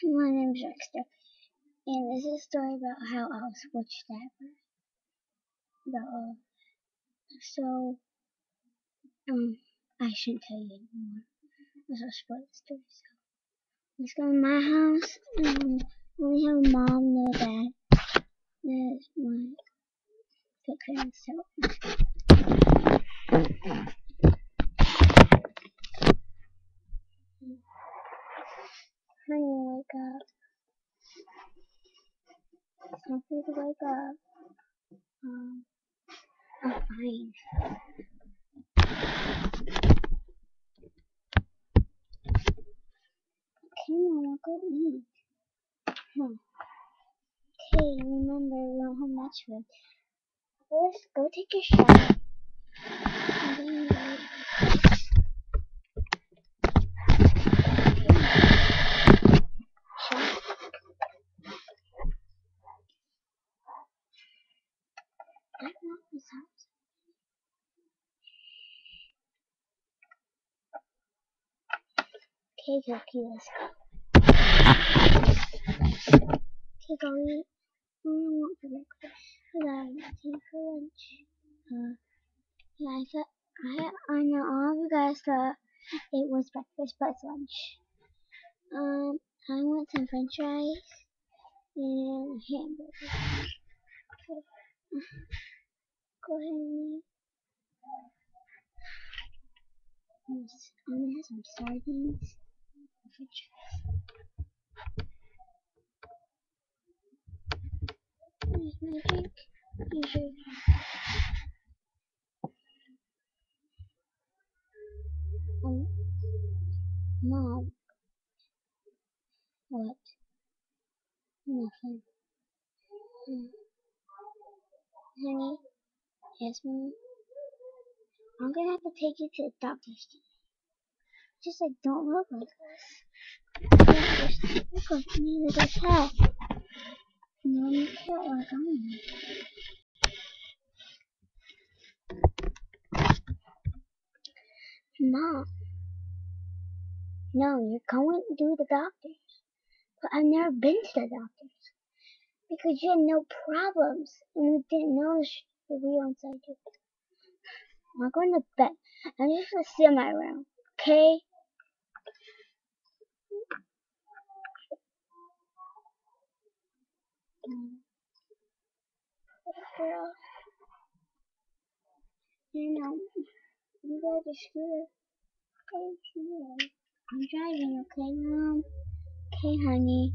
My name's Dexter, and this is a story about how I was switched ever. About, so, I shouldn't tell you anymore. This will spoil the story. So, let's go to my house, and only have a mom, no dad. There's my picture, so. Honey, wake up. It's time for you to wake up. I'm fine. Okay, Mama, go eat. Okay, remember, we don't have much food. First, go take your shower. And then you eat. Shower. I want this house. Okay, Cookie, let's go. Okay, go eat. What do you want for breakfast? What I tea for lunch? Yeah, I know all of you guys thought it was breakfast, but it's lunch. I want some French fries and a hamburger. Okay, go ahead and eat. I'm gonna have some sardines and French fries. Here's my drink. Here's your Mom, what? Nothing. Honey, yes, Mom. I'm gonna have to take you to the doctor's today. Just like, don't look like this. Just look like me with a cat. No, you can't like I am. Mom, no, you're going to the doctors. But I've never been to the doctors. Because you had no problems. And we didn't know the real inside you. I'm going to bed. I'm just going to sit in my room. Okay? Girl, you know, you go to school. Okay, I'm driving, okay, Mom? Okay, honey.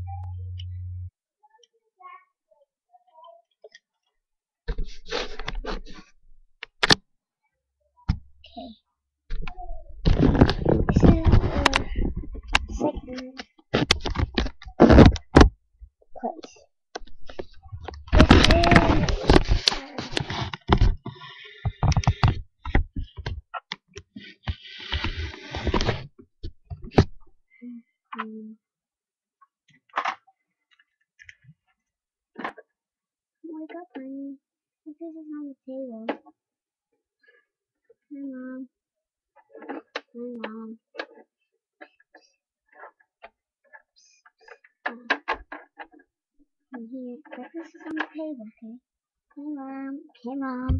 Okay. This is the second place. Wake up, honey. This is on the table. Hi, Mom. Hi, Mom. I'm here. Breakfast is on the table, okay? Hey, Mom. Okay, Mom.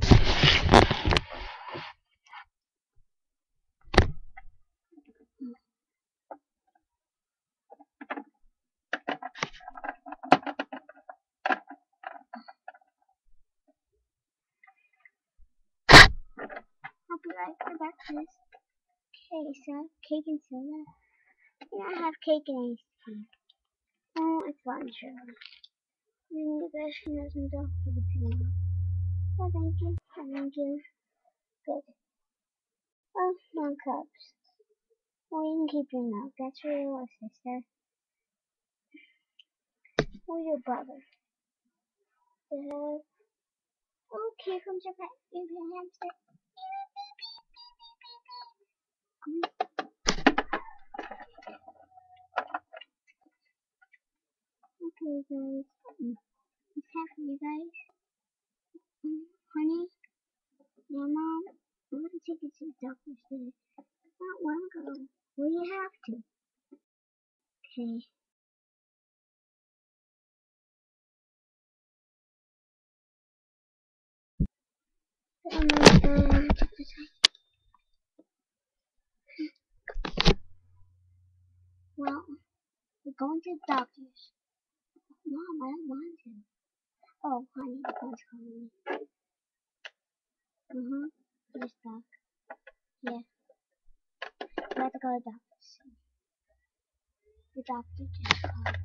I'll be right for breakfast. Okay, so cake and soda. Yeah, I have cake and ice cream. Oh, it's lunch early. You guys can have some dog food if you want. Oh, thank you. Oh, thank you. Good. Oh, 1 cups. Well, you can keep your milk. That's for your little sister. Or your brother. Okay, here comes your pet. Your hamster. Okay, guys. It's time for you guys. Honey, your mom, I'm gonna take you to the doctor today. Not long ago. Well, you have to. Okay. Well, we're going to the doctor's. Mom, I don't want to. Oh, honey, the phone's calling me. You're stuck. Yeah, we have to go to the doctor's. The doctor just called.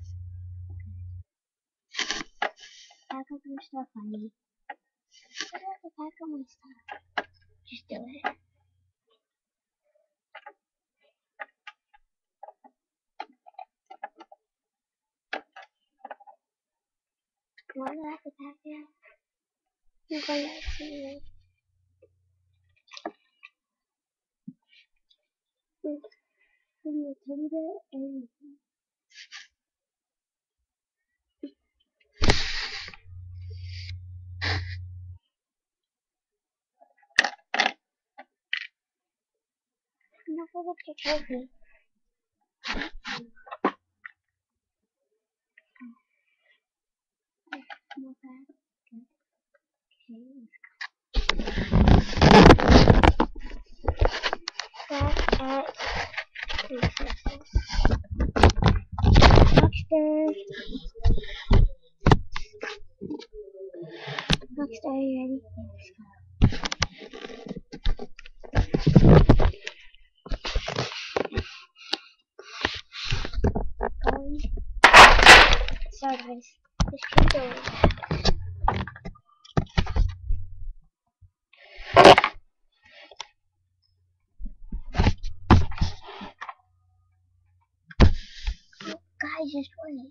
Pack up your stuff, honey. I have to pack up my stuff. Just do it. Why do I have to pack it? You're going to see it. Give me a teddy bear and everything. Don't forget your trophy. More bag. Good. Okay, let's go. Back at resources. Baxter. Baxter, are you ready? Going. Start this. Just keep going. Guys, just wait.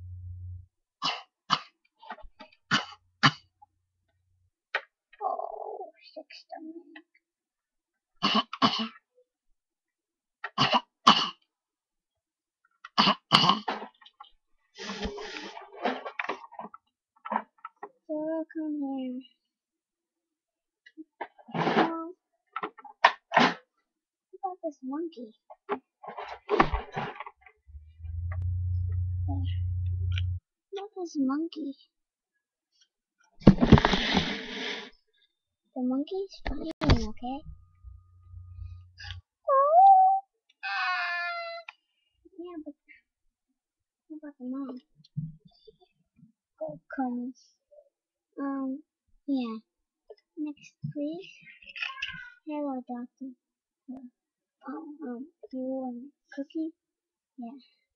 Oh, 6 stomach. Sarah, come here. Oh, what about this monkey? There. What about this monkey? The monkey's fine, okay? Oh, yeah, but what about the mom? Gold coins. Yeah. Next, please. Hello, doctor. You want a cookie? Yeah.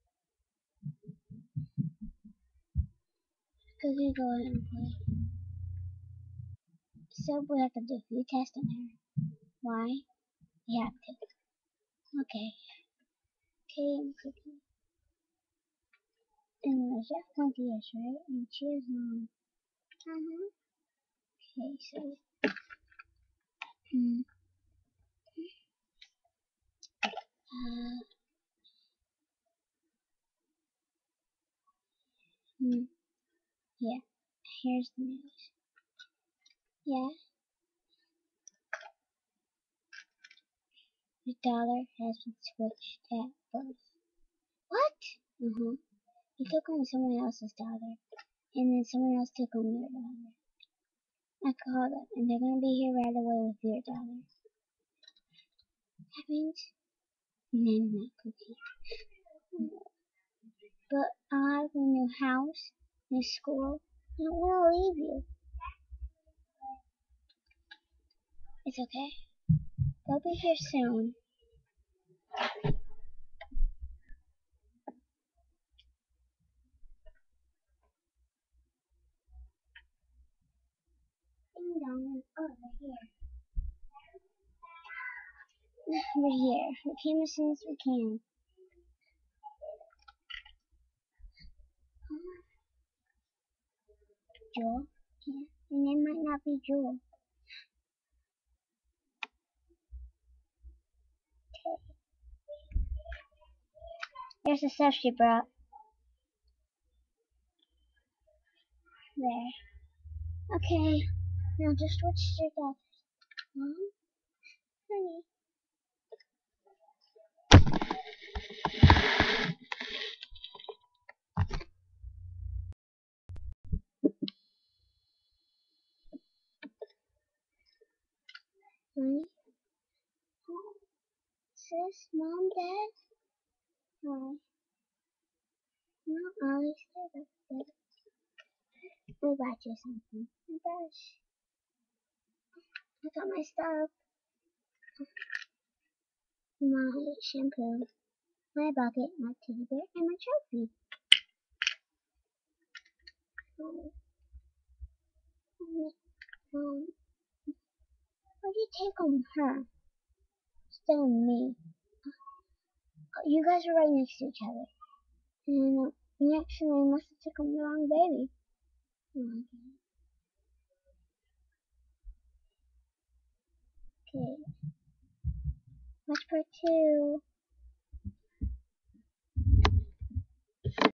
Cookie, go ahead and play. So we have to do a few tests on her. Why? We have to. Okay. Okay, cookie. And she has 20 years, right? And she is Okay, so uh yeah. Here's the news. Yeah, the dollar has been switched at birth. What? You took on someone else's dollar, and then someone else took on your dollar. I called them, and they're gonna be here right away with your dollar. That means name that cookie. But I have a new house, new school. I don't want to leave you. It's okay. They'll be here soon. Ding dong. Oh, they're here. We're here. We came as soon as we can. Jewel? Yeah. Your name might not be Jewel. Here's the stuff she brought. There. Okay. Now just switch to that. Mom? Honey. this? Mom, Dad? Hi. No, I'll stay up there. Let me buy you something. My brush. I got my stuff. My shampoo. My bucket, my teddy bear, and my trophy. Um, what do you take on her? Instead of me. You guys are right next to each other. And we actually must have took on the wrong baby. Okay. Watch part 2.